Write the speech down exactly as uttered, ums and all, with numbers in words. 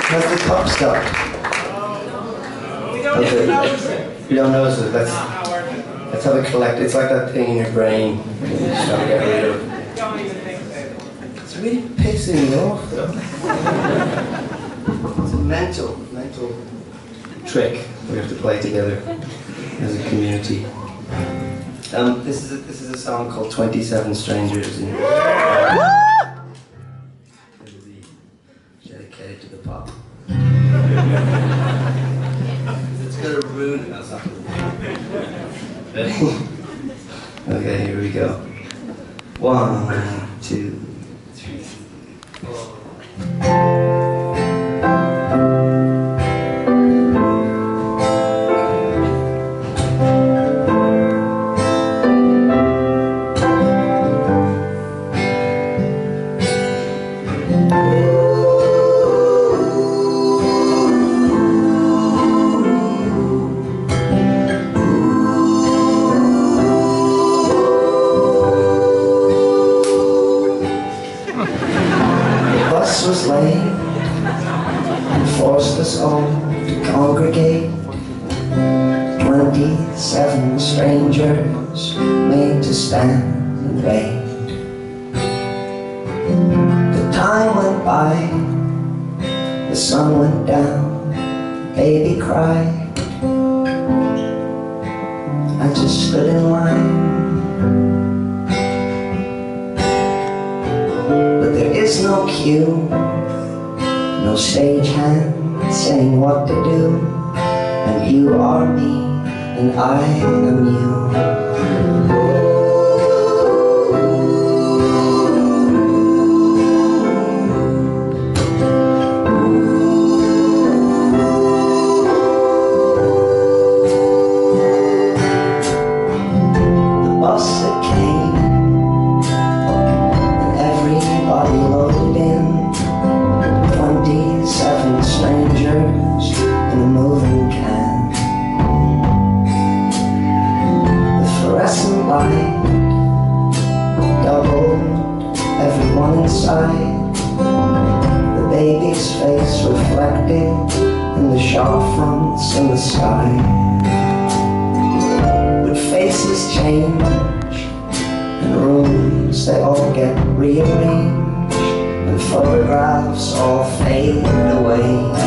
How's the top stop? We don't even notice it. You don't notice it. That's that's how they collect. It's like that thing in your brain you just gotta get rid of. Don't even think about it. It's really pissing me off though. It's a mental, mental trick we have to play together as a community. Um, this is a, this is a song called twenty-seven Strangers. And it'll be dedicated to the pop. It's gonna ruin it. That's not gonna ruin it. Okay, here we go. One, two, three, four. Was late and forced us all to congregate. Twenty-seven strangers made to stand and wait. The time went by, the sun went down, baby cried. I just stood in line. There's no cue, no stagehand saying what to do. And you are me, and I am you. The bus that came, everybody loaded in. Twenty-seven strangers in a moving can. The fluorescent light doubled everyone inside. The baby's face reflected in the shop fronts in the sky. But faces change and rooms, they all get rearranged, and photographs all fade away.